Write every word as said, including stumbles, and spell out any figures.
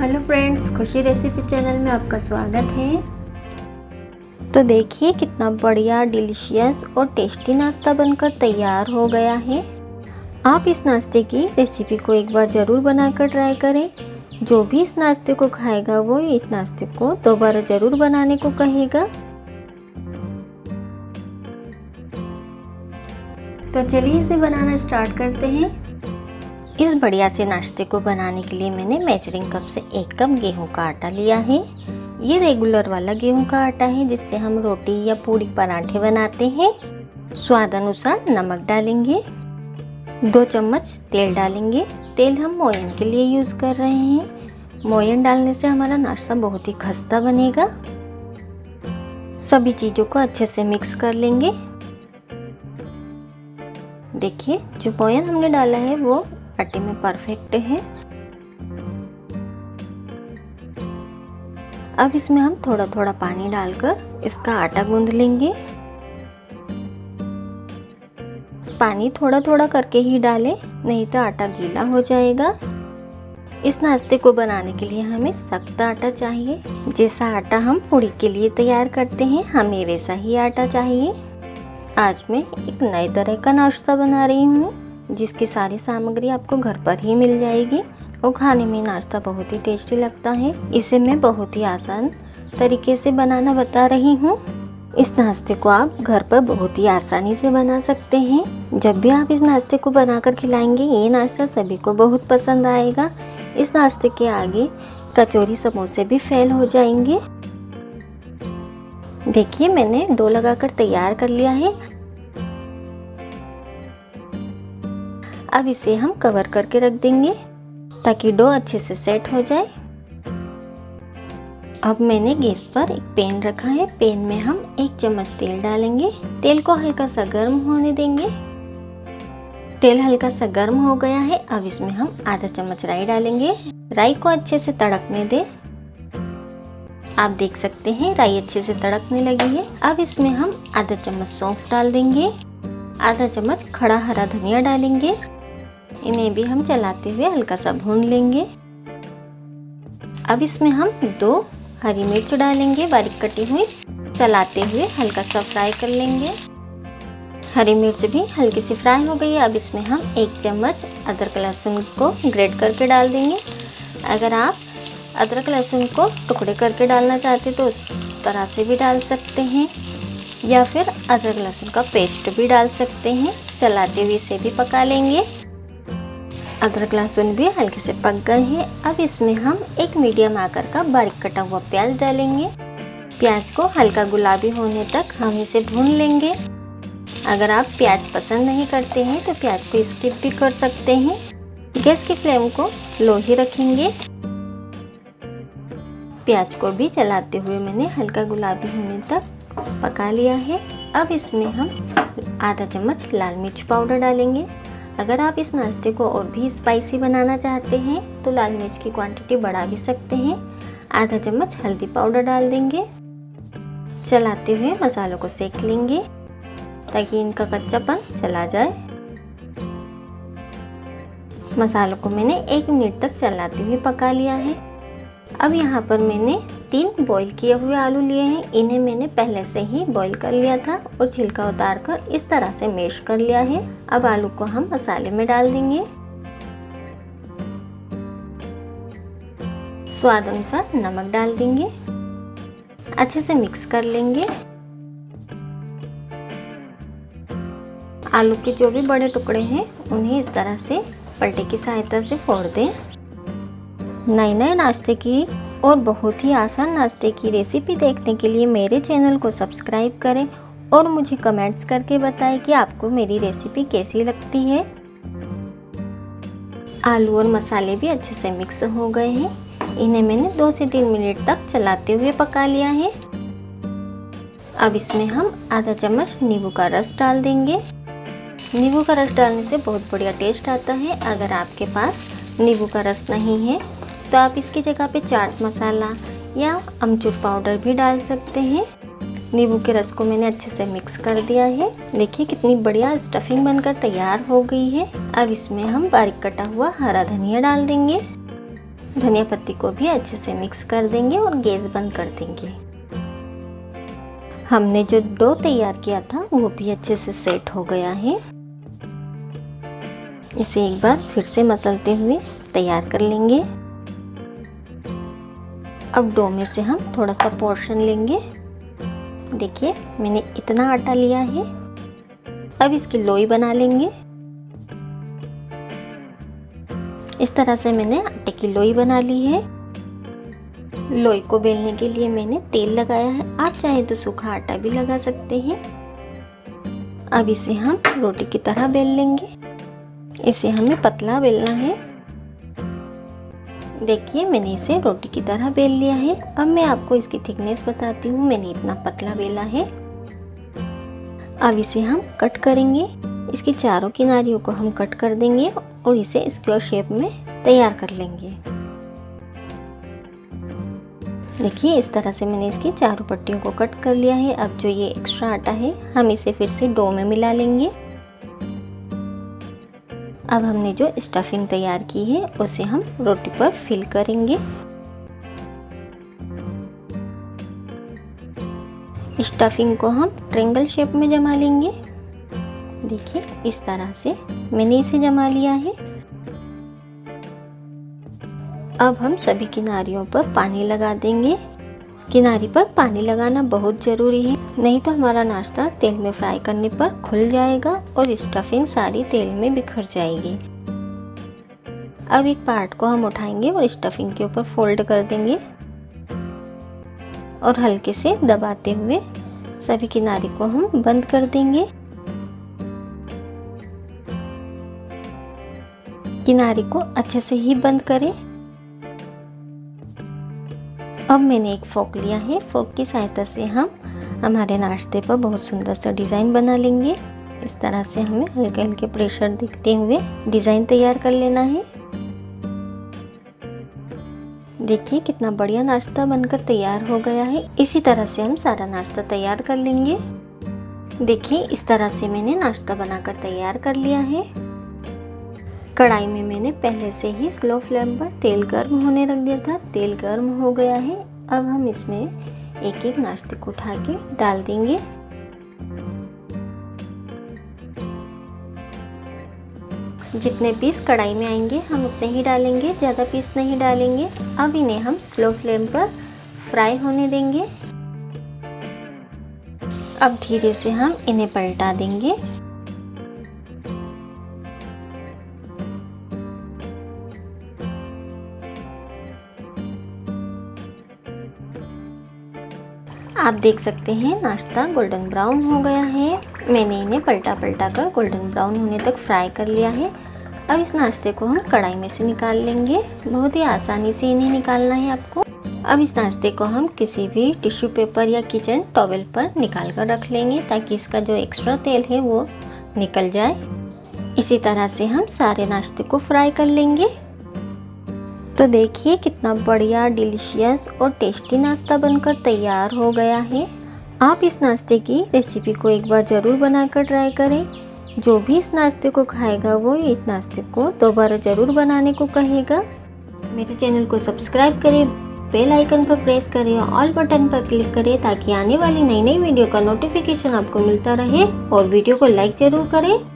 Hello friends, खुशी recipe channel में आपका स्वागत है। तो देखिए कितना बढ़िया, डिलीशियस और टेस्टी नाश्ता बनकर तैयार हो गया है। आप इस नाश्ते की रेसिपी को एक बार ज़रूर बनाकर ट्राई करें। जो भी इस नाश्ते को खाएगा वो इस नाश्ते को दोबारा ज़रूर बनाने को कहेगा। तो चलिए इसे बनाना स्टार्ट करते हैं। इस बढ़िया से नाश्ते को बनाने के लिए मैंने मेजरिंग कप से एक कप गेहूं का आटा लिया है। ये रेगुलर वाला गेहूं का आटा है जिससे हम रोटी या पूड़ी पराठे बनाते हैं। स्वाद अनुसार नमक डालेंगे, दो चम्मच तेल डालेंगे। तेल हम मोयन के लिए यूज़ कर रहे हैं। मोयन डालने से हमारा नाश्ता बहुत ही खस्ता बनेगा। सभी चीज़ों को अच्छे से मिक्स कर लेंगे। देखिए जो मोयन हमने डाला है वो आटे में परफेक्ट है। अब इसमें हम थोड़ा थोड़ा पानी डालकर इसका आटा गूंद लेंगे। पानी थोड़ा थोड़ा करके ही डालें, नहीं तो आटा गीला हो जाएगा। इस नाश्ते को बनाने के लिए हमें सख्त आटा चाहिए। जैसा आटा हम पूड़ी के लिए तैयार करते हैं हमें वैसा ही आटा चाहिए। आज मैं एक नए तरह का नाश्ता बना रही हूँ जिसकी सारी सामग्री आपको घर पर ही मिल जाएगी और खाने में नाश्ता बहुत ही टेस्टी लगता है। इसे मैं बहुत ही आसान तरीके से बनाना बता रही हूँ। इस नाश्ते को आप घर पर बहुत ही आसानी से बना सकते हैं। जब भी आप इस नाश्ते को बनाकर खिलाएंगे ये नाश्ता सभी को बहुत पसंद आएगा। इस नाश्ते के आगे कचौरी समोसे भी फेल हो जाएंगे। देखिए मैंने डो लगाकर तैयार कर लिया है। अब इसे हम कवर करके रख देंगे ताकि डो अच्छे से सेट हो जाए। अब मैंने गैस पर एक पैन रखा है। पैन में हम एक चम्मच तेल डालेंगे। तेल को हल्का सा गर्म होने देंगे। तेल हल्का सा गर्म हो गया है। अब इसमें हम आधा चम्मच राई डालेंगे। राई को अच्छे से तड़कने दें। आप देख सकते हैं राई अच्छे से तड़कने लगी है। अब इसमें हम आधा चम्मच सौंफ डाल देंगे। आधा चम्मच खड़ा हरा धनिया डालेंगे। इन्हें भी हम चलाते हुए हल्का सा भून लेंगे। अब इसमें हम दो हरी मिर्च डालेंगे बारीक कटी हुई। चलाते हुए हल्का सा फ्राई कर लेंगे। हरी मिर्च भी हल्की सी फ्राई हो गई है। अब इसमें हम एक चम्मच अदरक लहसुन को ग्रेट करके डाल देंगे। अगर आप अदरक लहसुन को टुकड़े करके डालना चाहते तो उस तरह से भी डाल सकते हैं या फिर अदरक लहसुन का पेस्ट भी डाल सकते हैं। चलाते हुए इसे भी पका लेंगे। अदरक लहसुन भी हल्के से पक गए हैं। अब इसमें हम एक मीडियम आकार का बारीक कटा हुआ प्याज डालेंगे। प्याज को हल्का गुलाबी होने तक हम इसे भून लेंगे। अगर आप प्याज पसंद नहीं करते हैं तो प्याज को स्किप भी कर सकते हैं। गैस की फ्लेम को लो ही रखेंगे। प्याज को भी चलाते हुए मैंने हल्का गुलाबी होने तक पका लिया है। अब इसमें हम आधा चम्मच लाल मिर्च पाउडर डालेंगे। अगर आप इस नाश्ते को और भी स्पाइसी बनाना चाहते हैं तो लाल मिर्च की क्वांटिटी बढ़ा भी सकते हैं। आधा चम्मच हल्दी पाउडर डाल देंगे। चलाते हुए मसालों को सेक लेंगे ताकि इनका कच्चापन चला जाए। मसालों को मैंने एक मिनट तक चलाते हुए पका लिया है। अब यहाँ पर मैंने तीन बॉईल किए हुए आलू लिए हैं। इन्हें मैंने पहले से ही बॉईल कर लिया था और छिलका उतार कर इस तरह से मैश कर लिया है। अब आलू को हम मसाले में डाल देंगे। स्वाद अनुसार नमक डाल देंगे। अच्छे से मिक्स कर लेंगे। आलू के जो भी बड़े टुकड़े हैं उन्हें इस तरह से पलटे की सहायता से फोड़ दें। नए नए नाश्ते की और बहुत ही आसान नाश्ते की रेसिपी देखने के लिए मेरे चैनल को सब्सक्राइब करें और मुझे कमेंट्स करके बताएं कि आपको मेरी रेसिपी कैसी लगती है। आलू और मसाले भी अच्छे से मिक्स हो गए हैं। इन्हें मैंने दो से तीन मिनट तक चलाते हुए पका लिया है। अब इसमें हम आधा चम्मच नींबू का रस डाल देंगे। नींबू का रस डालने से बहुत बढ़िया टेस्ट आता है। अगर आपके पास नींबू का रस नहीं है तो आप इसकी जगह पे चाट मसाला या अमचूर पाउडर भी डाल सकते हैं। नींबू के रस को मैंने अच्छे से मिक्स कर दिया है। देखिए कितनी बढ़िया स्टफिंग बनकर तैयार हो गई है। अब इसमें हम बारीक कटा हुआ हरा धनिया डाल देंगे। धनिया पत्ती को भी अच्छे से मिक्स कर देंगे और गैस बंद कर देंगे। हमने जो डो तैयार किया था वो भी अच्छे से सेट हो गया है। इसे एक बार फिर से मसलते हुए तैयार कर लेंगे। अब डो में से हम थोड़ा सा पोर्शन लेंगे। देखिए मैंने इतना आटा लिया है। अब इसकी लोई बना लेंगे। इस तरह से मैंने आटे की लोई बना ली है। लोई को बेलने के लिए मैंने तेल लगाया है। आप चाहे तो सूखा आटा भी लगा सकते हैं। अब इसे हम रोटी की तरह बेल लेंगे। इसे हमें पतला बेलना है। देखिए मैंने इसे रोटी की तरह बेल लिया है। अब मैं आपको इसकी थिकनेस बताती हूँ। मैंने इतना पतला बेला है। अब इसे हम कट करेंगे। इसकी चारों किनारियों को हम कट कर देंगे और इसे स्क्वायर शेप में तैयार कर लेंगे। देखिए इस तरह से मैंने इसकी चारों पट्टियों को कट कर लिया है। अब जो ये एक्स्ट्रा आटा है हम इसे फिर से डो में मिला लेंगे। अब हमने जो स्टफिंग तैयार की है उसे हम रोटी पर फिल करेंगे। स्टफिंग को हम ट्रायंगल शेप में जमा लेंगे। देखिए इस तरह से मैंने इसे जमा लिया है। अब हम सभी किनारियों पर पानी लगा देंगे। किनारी पर पानी लगाना बहुत ज़रूरी है, नहीं तो हमारा नाश्ता तेल में फ्राई करने पर खुल जाएगा और स्टफिंग सारी तेल में बिखर जाएगी। अब एक पार्ट को हम उठाएंगे और स्टफिंग के ऊपर फोल्ड कर देंगे और हल्के से दबाते हुए सभी किनारे को हम बंद कर देंगे। किनारे को अच्छे से ही बंद करें। अब मैंने एक फोक लिया है। फोक की सहायता से हम हमारे नाश्ते पर बहुत सुंदर सा डिज़ाइन बना लेंगे। इस तरह से हमें हल्के हल्के प्रेशर देते हुए डिज़ाइन तैयार कर लेना है। देखिए कितना बढ़िया नाश्ता बनकर तैयार हो गया है। इसी तरह से हम सारा नाश्ता तैयार कर लेंगे। देखिए इस तरह से मैंने नाश्ता बनाकर तैयार कर लिया है। कढ़ाई में मैंने पहले से ही स्लो फ्लेम पर तेल गर्म होने रख दिया था। तेल गर्म हो गया है। अब हम इसमें एक एक नाश्ते को उठा के डाल देंगे। जितने पीस कढ़ाई में आएंगे हम उतने ही डालेंगे, ज़्यादा पीस नहीं डालेंगे। अब इन्हें हम स्लो फ्लेम पर फ्राई होने देंगे। अब धीरे से हम इन्हें पलटा देंगे। आप देख सकते हैं नाश्ता गोल्डन ब्राउन हो गया है। मैंने इन्हें पलटा पलटा कर गोल्डन ब्राउन होने तक फ्राई कर लिया है। अब इस नाश्ते को हम कढ़ाई में से निकाल लेंगे। बहुत ही आसानी से इन्हें निकालना है आपको। अब इस नाश्ते को हम किसी भी टिश्यू पेपर या किचन टॉवेल पर निकाल कर रख लेंगे ताकि इसका जो एक्स्ट्रा तेल है वो निकल जाए। इसी तरह से हम सारे नाश्ते को फ्राई कर लेंगे। तो देखिए कितना बढ़िया डिलीशियस और टेस्टी नाश्ता बनकर तैयार हो गया है। आप इस नाश्ते की रेसिपी को एक बार ज़रूर बनाकर ट्राई करें। जो भी इस नाश्ते को खाएगा वो इस नाश्ते को दोबारा ज़रूर बनाने को कहेगा। मेरे चैनल को सब्सक्राइब करें, बेल आइकन पर प्रेस करें और ऑल बटन पर क्लिक करें ताकि आने वाली नई नई वीडियो का नोटिफिकेशन आपको मिलता रहे। और वीडियो को लाइक ज़रूर करें।